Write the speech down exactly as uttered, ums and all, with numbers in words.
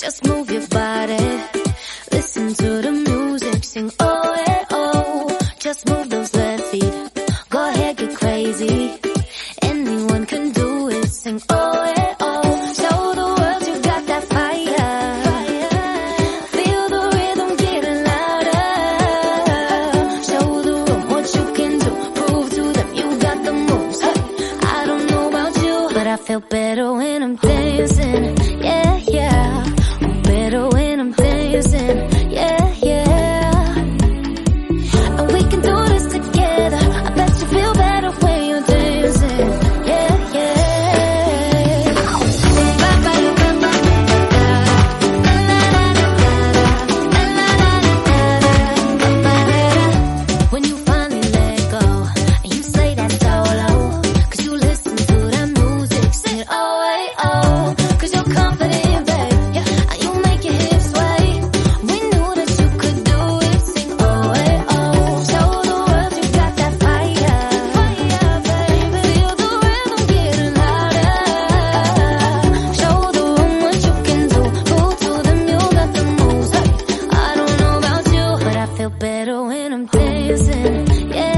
Just move your body, listen to the music, sing oh eh oh. Just move those left feet, go ahead, get crazy. Anyone can do it, sing oh eh oh. Show the world you got that fire, feel the rhythm getting louder. Show the room what you can do, prove to them you got the moves. Hey, I don't know about you, but I feel better when I'm dancing. Yeah, yeah, I'm better when I'm dancing. Yeah, yeah, and we can do this together. I bet you feel better when you're dancing. Yeah, yeah. When you finally let go and you say that solo, 'cause you listen to that music, sing it oh eh oh. 'Cause you're confident, babe, yeah, and you make your hips sway. We knew that you could do it, sing oh eh oh. Show the world you got that fire, fire, baby. Feel the rhythm getting louder. Show the room what you can do, prove to them you got the moves. Hey, I don't know about you, but I feel better when I'm dancing. Yeah.